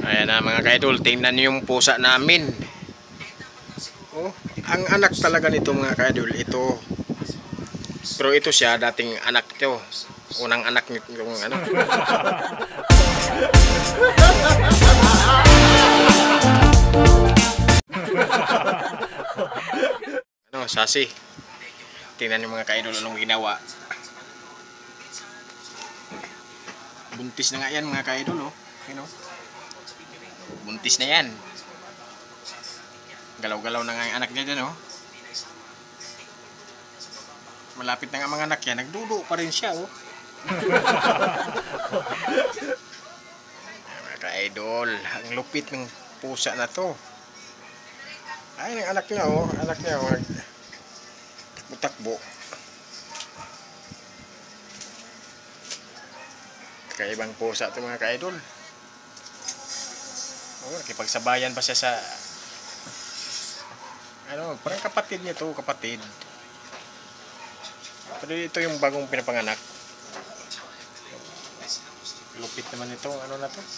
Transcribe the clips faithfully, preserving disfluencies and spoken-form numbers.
Ayan na mga ka-idol, tingnan nyo yung pusa namin. Oh, ang anak talaga nito mga ka-idol, ito. Pero ito siya, dating anak nyo. Unang anak nyo yung ano. Ano, sasi. Tingnan nyo mga ka-idol, anong ginawa. Buntis na nga yan mga ka-idol, oh. You know? Buntis na yan. Galaw-galaw na nga yung anak niya dyan, oh. Malapit na nga mga anak yan. Nagdudo pa rin siya, oh. Mga ka-idol, ang lupit ng pusa na to. Ay, ang anak niya, oh. Anak niya, oh. Takbo-takbo. Kaibang pusa ito mga ka-idol. Oh, nakipagsabayan pa siya sa ano, parang kapatid niya to, kapatid. Pero ito yung bagong pinapanganak. Lupit naman ito, ano na to?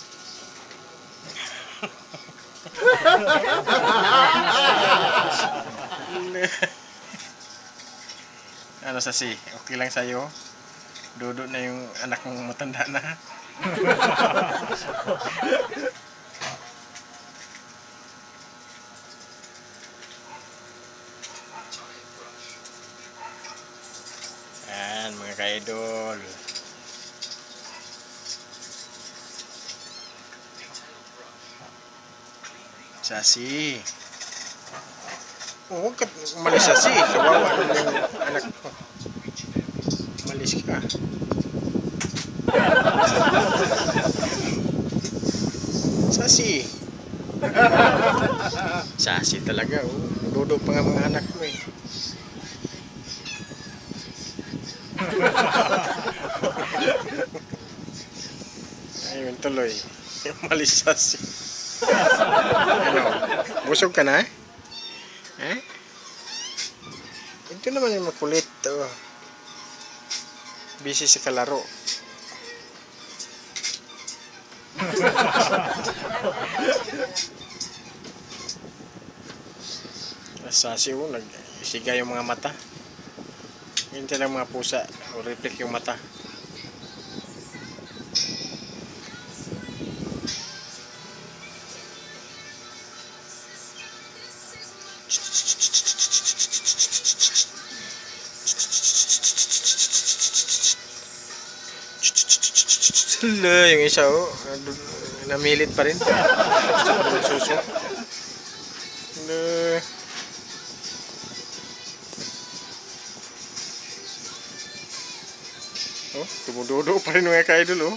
Ano sasi, okay lang sa'yo? Dudo na yung anak mong matanda na. Ayan mga ka-idol. Sasi. Oh, huwag ka umalis sasi. Kawawa naman yung anak ko. Umalis ka. Sasi. Sasi talaga, oh. Dudo pa nga mga anak mo, eh. Ayun tuloy. Umalis sasi. Ano? Busog ka na? Eh? Ito naman yung makulit, oh. Busy sa kalaro. Sasi, oh, nag-isiga yung mga mata. Hindi lang mga pusa, o reflect yung mata. Hala, yung isa, oh, namilit pa rin. Suso. Hala. Oh, tumududo pa rin mga ka-idol, oh.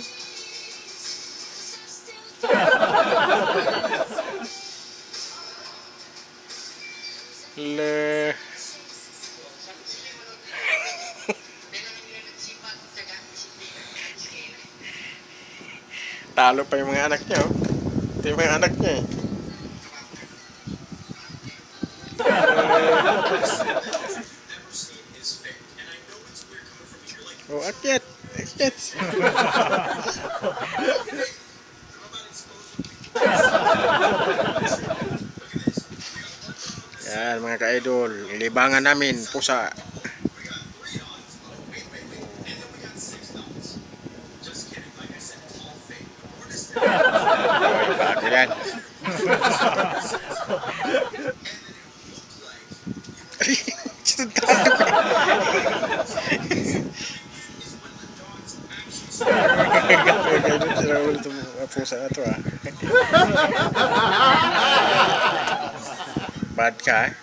Le. Talo pa yung mga anak niya, oh. Ito yung mga anak niya, eh. Uh, oh, akyat. Akyat. Yan mga ka-idol, libangan namin pusa. Oh, bago yan. Ganun sila ulit itong mga pusa na ito, ah. Bad ka, eh.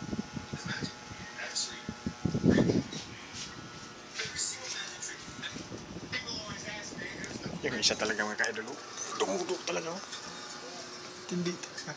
Yung isa talaga mga ka-idol, oh. Dumudok talaga, oh. Tindi talaga.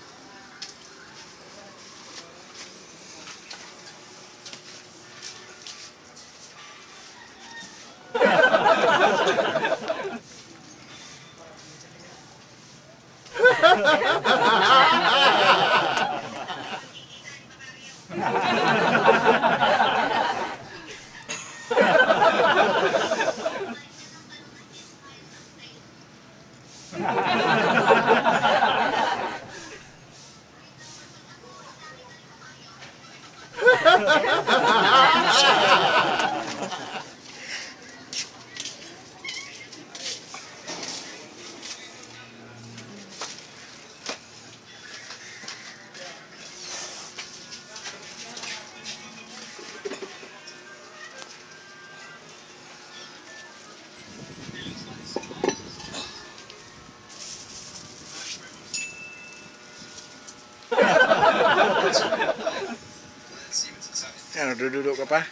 Ano, dududuk ka pa?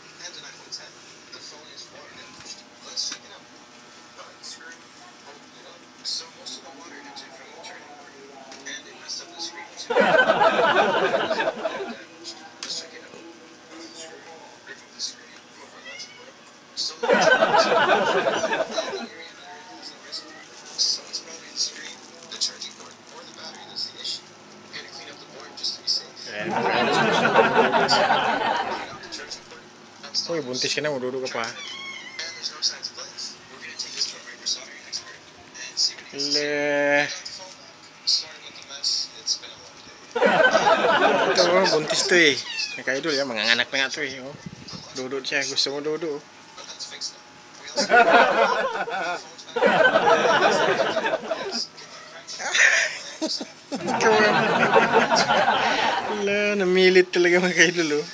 Uy, buntis ka na, duduk ka pa. Le. Ito, buntis to eh. Naka-idol ya, manganganak na nga to eh. Oh. Duduk siya, gusto mo duduk. Ikaw wala, namilit talaga mga kaidol oh.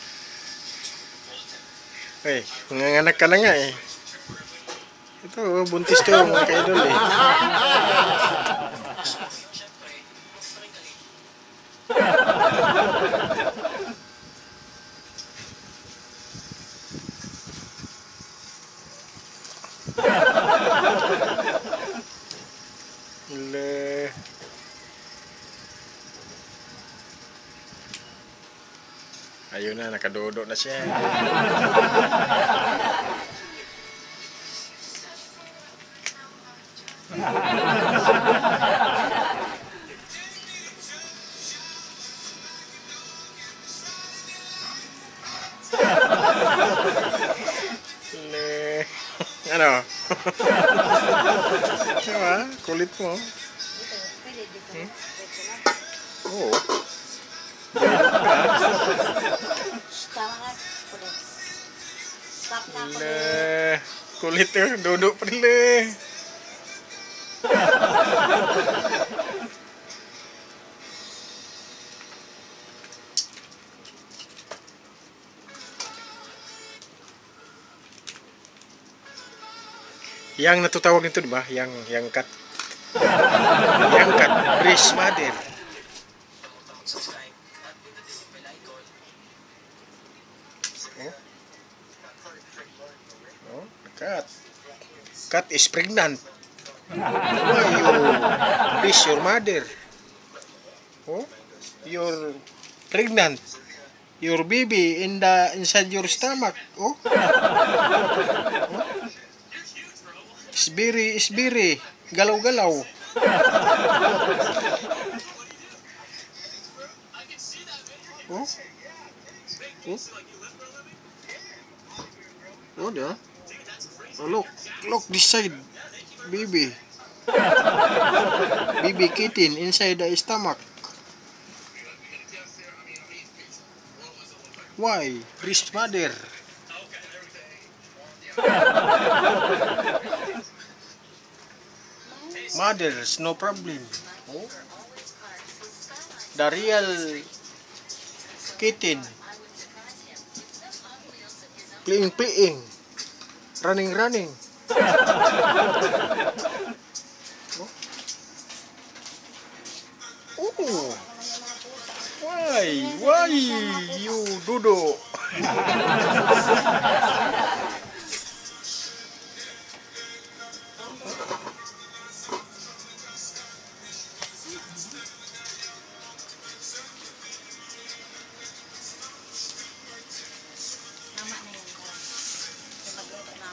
Eh, manganganak ka na nga eh. Ito oh, buntis to mga kaidol eh. Le. Ayun na, nakadodok na siya. Le. Ano? Diba? Kulit mo. Hmm? Oo. Le. Kulit eh. Duduk pa rin eh. Yang natutawag nito, di ba? Yang yang cat. Yang cat breast mother. Oh, oh cat. Cat is pregnant. Why you breast your mother? Oh, you're pregnant. Your baby in the inside your stomach. Oh. Oh. Isbiri, isbiri. Galaw-galaw. Oh. Oh. Oh, dia. Oh, look. Look this side. Baby. Baby kitten inside the stomach. Why? Breast mother. Mothers, no problem. Oh. The real kitten. Playing, playing. Running, running. Oh. Oh. Why? Why you duduk?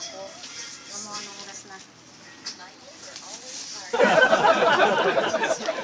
Magluto na ako. Gumawa ng oras na.